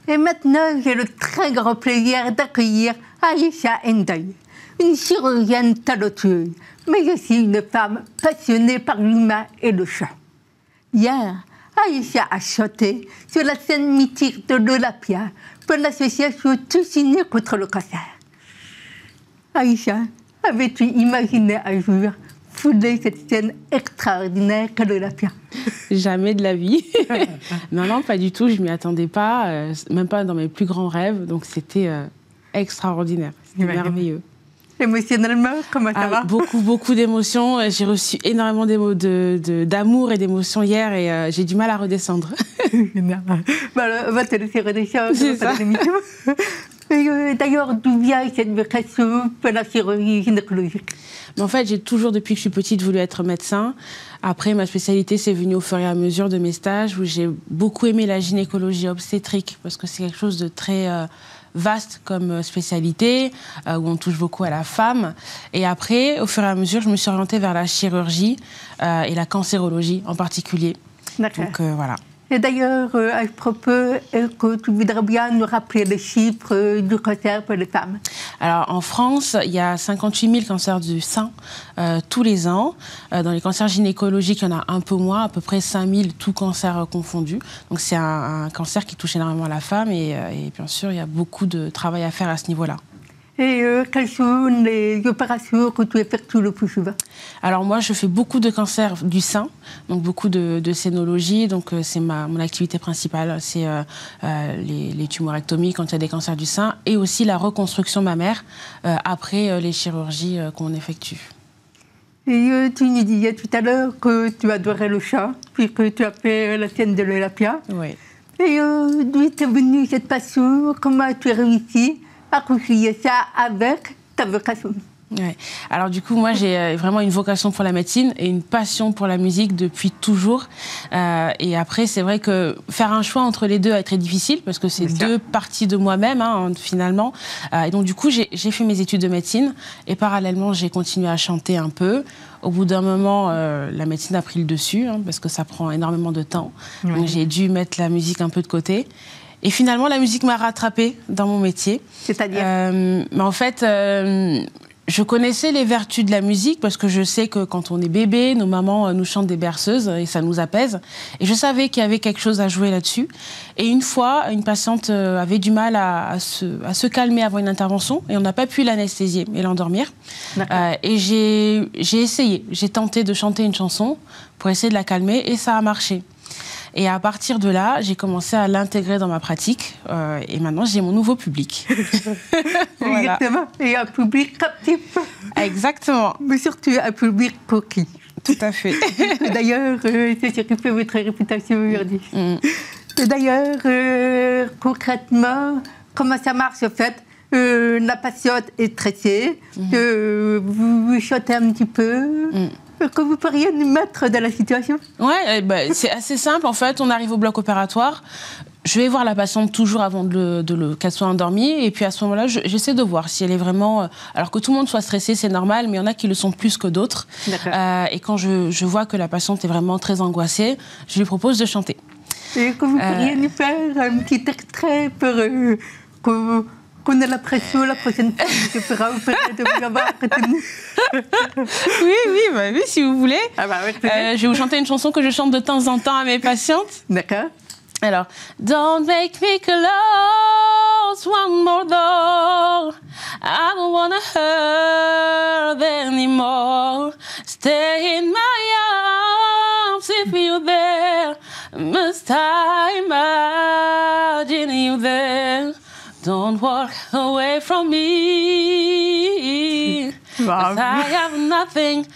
Et maintenant, j'ai le très grand plaisir d'accueillir Aïcha Ndaye, une chirurgienne talentueuse, mais aussi une femme passionnée par l'humain et le chant. Hier, Aïcha a chanté sur la scène mythique de l'Olympia pour l'association Tous Unis contre le cancer. Aïcha, avais-tu imaginé un jour fouler cette scène extraordinaire qu'est l'Olympia? Jamais de la vie. Non, pas du tout. Je ne m'y attendais pas, même pas dans mes plus grands rêves. Donc c'était extraordinaire. C'était merveilleux. Émotionnellement, comment ça va? Beaucoup d'émotions. J'ai reçu énormément d'amour et d'émotions hier et j'ai du mal à redescendre. On va te laisser redescendre. C'est ça. D'ailleurs, d'où vient cette vocation pour la chirurgie gynécologique? En fait, j'ai toujours, depuis que je suis petite, voulu être médecin. Après, ma spécialité, c'est venu au fur et à mesure de mes stages où j'ai beaucoup aimé la gynécologie obstétrique parce que c'est quelque chose de très vaste comme spécialité, où on touche beaucoup à la femme. Et après, au fur et à mesure, je me suis orientée vers la chirurgie et la cancérologie en particulier. Donc voilà. Et d'ailleurs, à ce propos, est-ce que tu voudrais bien nous rappeler les chiffres du cancer pour les femmes? Alors, en France, il y a 58 000 cancers du sein tous les ans. Dans les cancers gynécologiques, il y en a un peu moins, à peu près 5 000, tous cancers confondus. Donc, c'est un cancer qui touche énormément la femme et bien sûr, il y a beaucoup de travail à faire à ce niveau-là. Et quelles sont les opérations que tu effectues le plus souvent? Alors moi, je fais beaucoup de cancers du sein, donc beaucoup de scénologie. Donc c'est mon activité principale, c'est les tumorectomies quand il y a des cancers du sein et aussi la reconstruction mammaire après les chirurgies qu'on effectue. Et tu nous disais tout à l'heure que tu adorais le chant, puisque tu as fait la scène de l'Olympia. Oui. Et d'où est venue cette passion? Comment as-tu réussi à concilier ça avec ta vocation? Ouais. Alors du coup, moi, j'ai vraiment une vocation pour la médecine et une passion pour la musique depuis toujours. Et après, c'est vrai que faire un choix entre les deux est très difficile parce que c'est deux parties de moi-même, hein, finalement. Et donc du coup, j'ai fait mes études de médecine et parallèlement, j'ai continué à chanter un peu. Au bout d'un moment, la médecine a pris le dessus hein, parce que ça prend énormément de temps. Ouais. Donc j'ai dû mettre la musique un peu de côté. Et finalement, la musique m'a rattrapée dans mon métier. C'est-à-dire mais en fait, je connaissais les vertus de la musique parce que je sais que quand on est bébé, nos mamans nous chantent des berceuses et ça nous apaise. Et je savais qu'il y avait quelque chose à jouer là-dessus. Et une fois, une patiente avait du mal à se calmer avant une intervention et on n'a pas pu l'anesthésier et l'endormir. Et j'ai essayé, j'ai tenté de chanter une chanson pour essayer de la calmer et ça a marché. Et à partir de là, j'ai commencé à l'intégrer dans ma pratique. Et maintenant, j'ai mon nouveau public. Voilà. Exactement. Et un public captif. Exactement. Mais surtout un public coquille. Tout à fait. D'ailleurs, c'est ce qui fait votre réputation aujourd'hui. D'ailleurs, concrètement, comment ça marche en fait? La patiente est stressée, vous chantez un petit peu. Que vous pourriez nous mettre dans la situation? Ouais, c'est assez simple. En fait, on arrive au bloc opératoire. Je vais voir la patiente toujours avant qu'elle soit endormie. Et puis à ce moment-là, j'essaie de voir si elle est vraiment... Alors que tout le monde soit stressé, c'est normal, mais il y en a qui le sont plus que d'autres. Et quand je vois que la patiente est vraiment très angoissée, je lui propose de chanter. Et que vous pourriez nous faire un petit extrait pour qu'on ait la pression la prochaine fois que tu feras de vous avoir retenu. Oui, si vous voulez. Je vais vous chanter une chanson que je chante de temps en temps à mes patientes. D'accord. Alors, don't make me close one more door. I don't wanna hurt anymore. Stay in my arms if you're there. Must I imagine you there? Don't walk away from me. Wow. I have nothing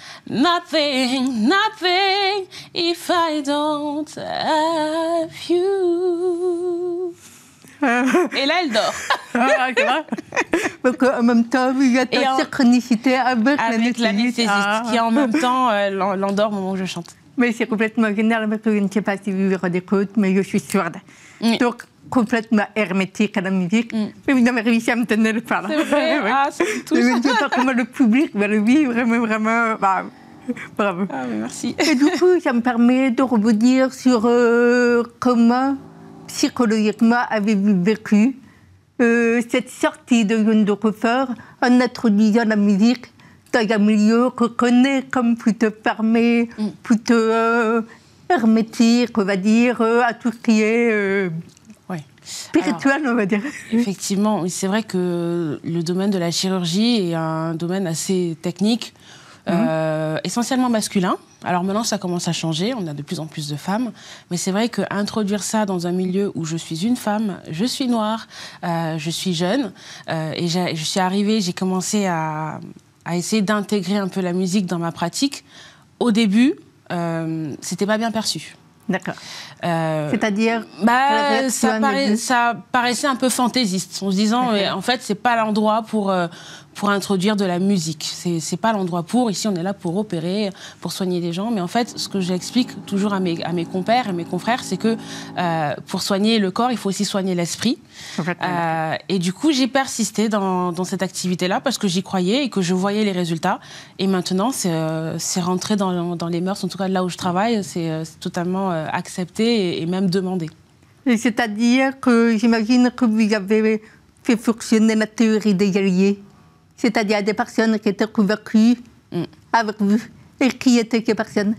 if I don't have you. Et là, elle dort. Donc, en même temps, il y a ta synchronicité avec l'anesthésiste qui, en même temps, l'endort au moment où je chante. Mais c'est complètement génial, parce que je ne sais pas si vous vous rendez compte, mais je suis sourde. Donc, complètement hermétique à la musique. Mais vous avez réussi à me tenir le parlant. C'est vrai, ça me touche. Je pense que moi, le public, oui, vraiment, bravo. Ah, mais merci. Et du coup, ça me permet de rebondir sur comment psychologiquement avez-vous vécu cette sortie de Youn Dokofer en introduisant la musique dans un milieu qu'on connaît comme plutôt fermé, plutôt hermétique, on va dire, à tout ce qui est spirituel, on va dire. Effectivement, c'est vrai que le domaine de la chirurgie est un domaine assez technique, essentiellement masculin. Alors maintenant, ça commence à changer, on a de plus en plus de femmes, mais c'est vrai qu'introduire ça dans un milieu où je suis une femme, je suis noire, je suis jeune, et je suis arrivée, j'ai commencé à essayer d'intégrer un peu la musique dans ma pratique. Au début, c'était pas bien perçu. D'accord. C'est-à-dire ça paraissait un peu fantaisiste, en se disant, en fait, c'est pas l'endroit pour introduire de la musique. C'est pas l'endroit pour. Ici, on est là pour opérer, pour soigner des gens. Mais en fait, ce que j'explique toujours à mes compères et mes confrères, c'est que pour soigner le corps, il faut aussi soigner l'esprit. Et du coup, j'ai persisté dans cette activité-là parce que j'y croyais et que je voyais les résultats. Et maintenant, c'est rentré dans les mœurs. En tout cas, là où je travaille, c'est totalement accepté et même demandé. C'est-à-dire que j'imagine que vous avez fait fonctionner la théorie des alliés. C'est-à-dire des personnes qui étaient convaincues avec vous. Et qui étaient ces personnes?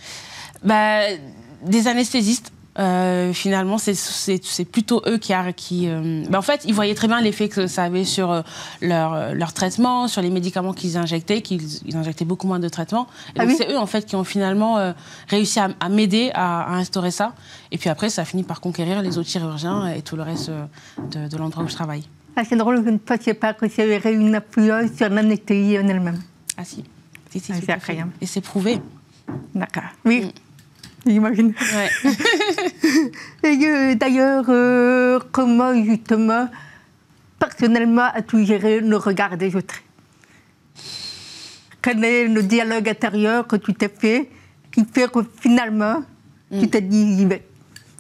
Des anesthésistes. Finalement, c'est plutôt eux qui en fait, ils voyaient très bien l'effet que ça avait sur leur traitement, sur les médicaments qu'ils injectaient, qu'ils injectaient beaucoup moins de traitements. Et donc, c'est eux, en fait, qui ont finalement réussi à m'aider à instaurer ça. Et puis après, ça a fini par conquérir les autres chirurgiens et tout le reste de l'endroit où je travaille. C'est drôle, je ne pensais pas que ça aurait une influence sur l'anesthésie en elle-même. Ah si. C'est incroyable. Et c'est prouvé. D'accord. Oui. J'imagine. Ouais. Et d'ailleurs, comment justement, personnellement, as-tu géré le regard des autres? Quel est le dialogue intérieur que tu t'es fait qui fait que finalement, tu t'es dit j'y vais?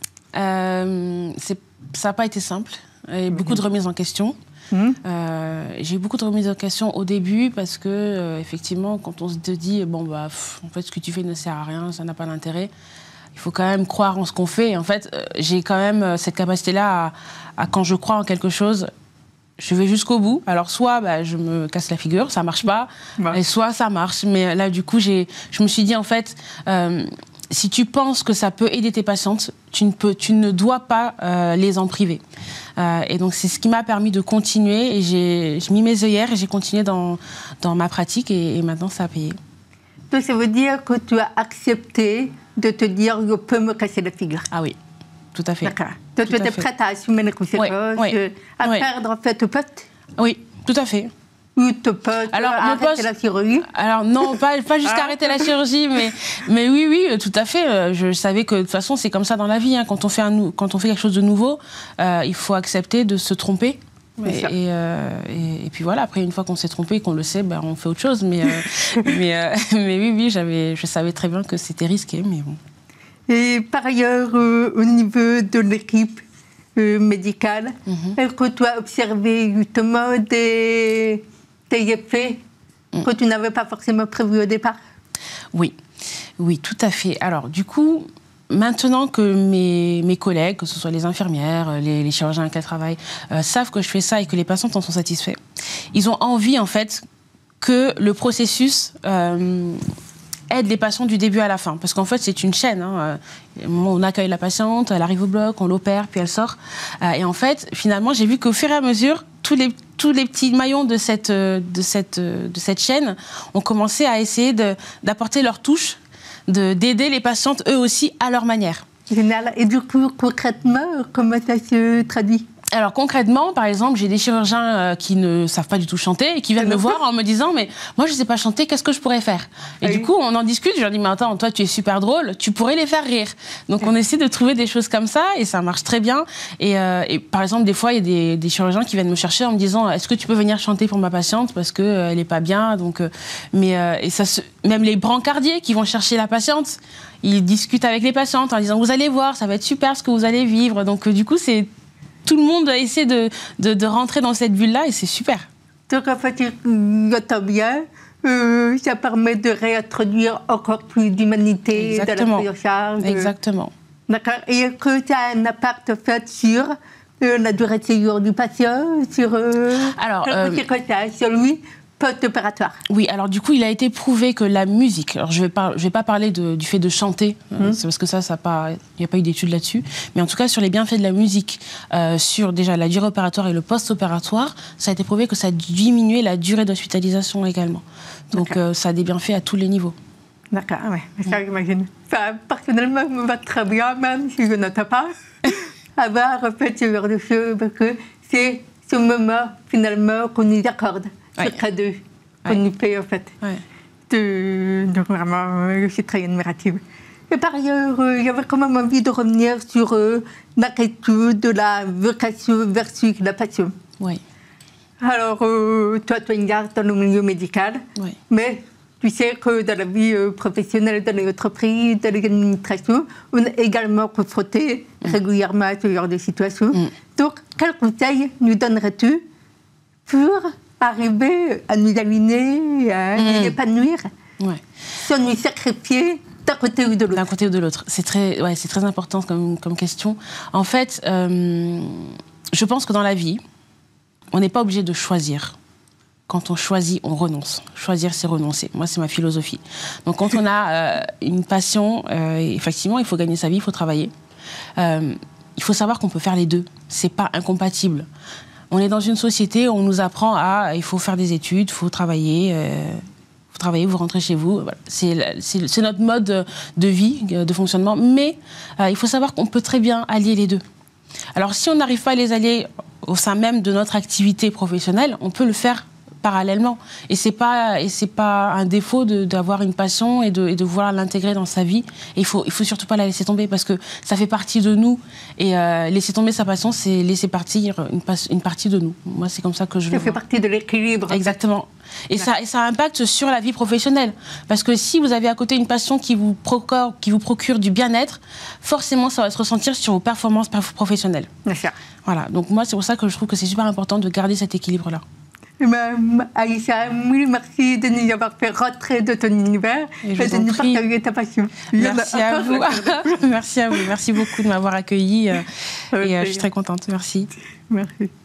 Ça n'a pas été simple. Il y a beaucoup de remises en question. J'ai eu beaucoup de remises en question au début parce que, effectivement, quand on se dit, en fait, ce que tu fais ne sert à rien, ça n'a pas d'intérêt, il faut quand même croire en ce qu'on fait. Et en fait, j'ai quand même cette capacité-là à quand je crois en quelque chose, je vais jusqu'au bout. Alors, soit je me casse la figure, ça ne marche pas, et soit ça marche. Mais là, du coup, je me suis dit, en fait, si tu penses que ça peut aider tes patientes, tu ne dois pas les en priver. Et donc, c'est ce qui m'a permis de continuer. Et j'ai mis mes œillères et j'ai continué dans ma pratique. Et maintenant, ça a payé. Donc, ça veut dire que tu as accepté de te dire « je peux me casser la figure ». Ah oui, tout à fait. D'accord. Donc, tu étais prête à assumer les conséquences, à perdre en fait ton poste? Oui, tout à fait. Ou ton poste, arrêter la chirurgie? Alors non, pas jusqu'à arrêter la chirurgie, mais oui, tout à fait. Je savais que de toute façon, c'est comme ça dans la vie. Hein. Quand on fait quelque chose de nouveau, il faut accepter de se tromper. Et puis voilà, après, une fois qu'on s'est trompé et qu'on le sait, on fait autre chose. Mais oui, je savais très bien que c'était risqué, mais bon. Et par ailleurs, au niveau de l'équipe médicale, est-ce que tu as observé justement des effets que tu n'avais pas forcément prévus au départ? Oui, tout à fait. Alors, du coup, maintenant que mes collègues, que ce soit les infirmières, les chirurgiens avec qui elles travaillent, savent que je fais ça et que les patientes en sont satisfaits, ils ont envie, en fait, que le processus aide les patients du début à la fin. Parce qu'en fait, c'est une chaîne. Hein. On accueille la patiente, elle arrive au bloc, on l'opère, puis elle sort. Et en fait, finalement, j'ai vu qu'au fur et à mesure, tous les petits maillons de cette chaîne ont commencé à essayer d'apporter leur touche, d'aider les patientes, eux aussi, à leur manière. Génial. Et du coup, concrètement, comment ça se traduit? Alors concrètement, par exemple, j'ai des chirurgiens qui ne savent pas du tout chanter et qui viennent me voir en me disant « mais moi je ne sais pas chanter, qu'est-ce que je pourrais faire ?» Et du coup, on en discute, je leur dis « mais attends, toi tu es super drôle, tu pourrais les faire rire. » Donc on essaie de trouver des choses comme ça et ça marche très bien. Et par exemple, des fois, il y a des chirurgiens qui viennent me chercher en me disant « est-ce que tu peux venir chanter pour ma patiente parce qu'elle n'est pas bien ?» Donc, même les brancardiers qui vont chercher la patiente, ils discutent avec les patientes en disant « vous allez voir, ça va être super ce que vous allez vivre. » Donc du coup, tout le monde essaie de rentrer dans cette bulle-là et c'est super. Donc en fait, j'entends bien, ça permet de réintroduire encore plus d'humanité dans la prise en charge. Exactement. D'accord. Et est-ce que tu as un impact fait sur la durée de séjour du patient, sur sur lui post-opératoire? Oui, alors du coup, il a été prouvé que la musique, alors je vais pas parler du fait de chanter, c'est parce que il n'y a pas eu d'études là-dessus, mais en tout cas sur les bienfaits de la musique, sur déjà la durée opératoire et le post-opératoire, ça a été prouvé que ça diminuait la durée d'hospitalisation également. Donc ça a des bienfaits à tous les niveaux. D'accord, oui, ça j'imagine. Ça, personnellement, me va très bien, même si je n'entends pas, avoir fait ce genre de choses, parce que c'est ce moment, finalement, qu'on nous accorde, ce cadeau qu'on nous fait, en fait. Donc vraiment, je suis très admirative. Et par ailleurs, j'avais quand même envie de revenir sur la question de la vocation versus la passion. Oui. Alors, toi, tu es une garde dans le milieu médical, mais tu sais que dans la vie professionnelle, dans les entreprises, dans les administrations, on est également confronté régulièrement à ce genre de situation. Donc, quel conseil nous donnerais-tu pour arriver à nous aligner, à nous épanouir, sans nous sacrifier d'un côté ou de l'autre? D'un côté ou de l'autre. C'est très important comme question. En fait, je pense que dans la vie, on n'est pas obligé de choisir. Quand on choisit, on renonce. Choisir, c'est renoncer. Moi, c'est ma philosophie. Donc, quand on a une passion, effectivement, il faut gagner sa vie, il faut travailler. Il faut savoir qu'on peut faire les deux. C'est pas incompatible. On est dans une société où on nous apprend il faut faire des études, il faut travailler, vous rentrez chez vous. Voilà. C'est notre mode de vie, de fonctionnement. Mais il faut savoir qu'on peut très bien allier les deux. Alors, si on n'arrive pas à les allier au sein même de notre activité professionnelle, on peut le faire parallèlement. Et c'est pas un défaut d'avoir une passion et de vouloir l'intégrer dans sa vie. Et il faut surtout pas la laisser tomber parce que ça fait partie de nous. Et laisser tomber sa passion, c'est laisser partir une partie de nous. Moi, c'est comme ça que je le vois. Ça fait partie de l'équilibre. Exactement. Et ça impacte sur la vie professionnelle. Parce que si vous avez à côté une passion qui vous procure du bien-être, forcément, ça va se ressentir sur vos performances professionnelles. Bien sûr. Voilà. Donc moi, c'est pour ça que je trouve que c'est super important de garder cet équilibre-là. Aïcha, mille merci de nous avoir fait rentrer de ton univers et de nous partager ta passion. Merci à vous. Merci à vous. Merci beaucoup de m'avoir accueillie. Et je suis très contente. Merci. Merci.